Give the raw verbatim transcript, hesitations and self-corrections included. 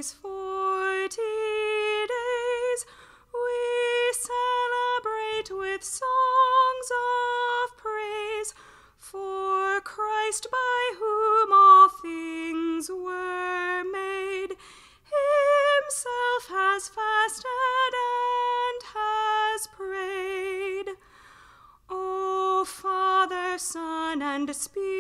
these forty days we celebrate with songs of praise for Christ, by whom all things were made, himself has fasted and has prayed. O Father, Son, and Spirit,